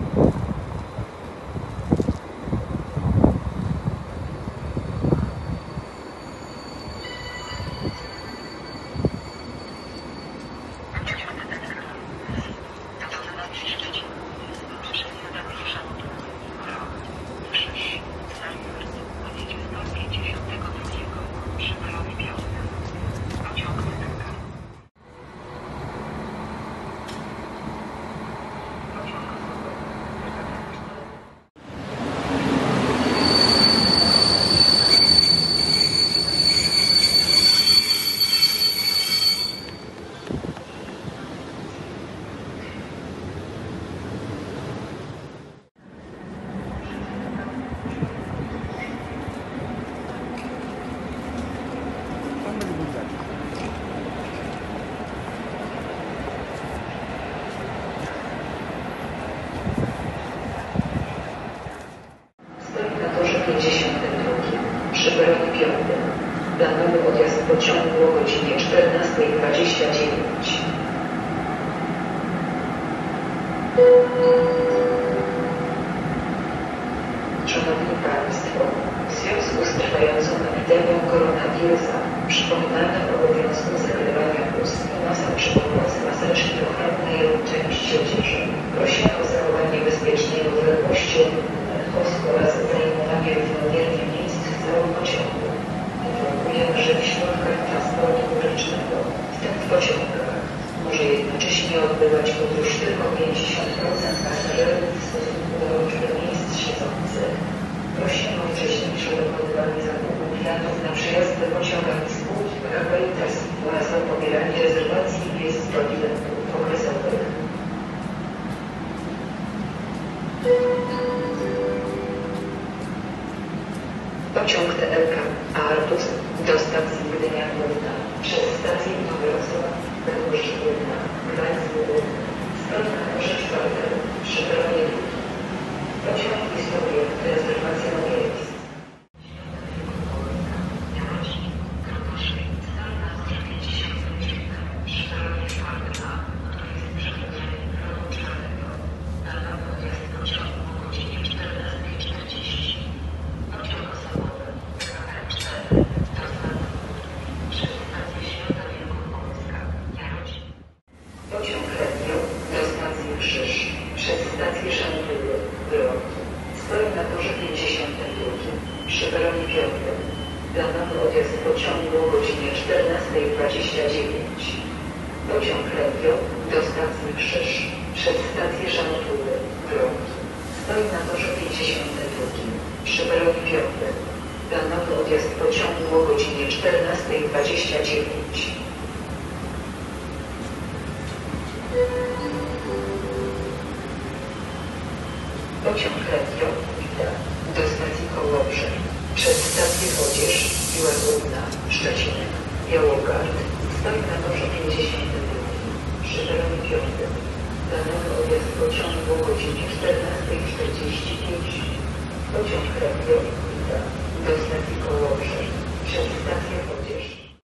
Przy peronie 5. Planowy odjazd pociągu o godzinie 14:29. Szanowni Państwo, w związku z trwającą epidemią koronawirusa przypominamy o obowiązku zakrywania ust i nosa przy pomocy maseczki ochronnej lub części odzieży. Prosimy o zachowanie bezpiecznej odległości od innych osób oraz zajmowanie równomiernie miejsc w całym pociągu. Informujemy, że w środkach transportu publicznego, w tym w pociągach, może jednocześnie odbywać podróż tylko 50% pasażerów w stosunku do liczby miejsc siedzących. Prosimy o wcześniejsze dokonywanie zakupu biletów na przejazdy pociągami spółki Prawa i Intercity oraz o pobieranie rezerwacji miejsc do biletów okresowych. Pociąg TLK Artus do stacji Gdynia Główna przez stację Nowojarosław, Węgorz Główna, Gdańsk Główny, stoi na torze 4 przy peronie 2. Pociąg jest objęty rezerwacją miejsc. Pociąg Letnio do stacji Krzyż przez stację Szantuły, Wroki. Stoi na torze 52 przy peronie 5. Planowy odjazd pociągu o godzinie 14:29. Pociąg Letnio do stacji Krzyż przez stację Szantuły, Wroki. Stoi na torze 52 przy peronie 5. Planowy odjazd pociągu o godzinie 14:29. Pociąg Letnio do stacji Kołobrzeg przez stację Chodzież, Piła Główna, Szczecinek, Białogard. Stoi na torze 52 przy peronie 5. Planowy odjazd pociągu o godzinie 14:45. Pociąg Letnio do stacji Kołobrzeg przez stację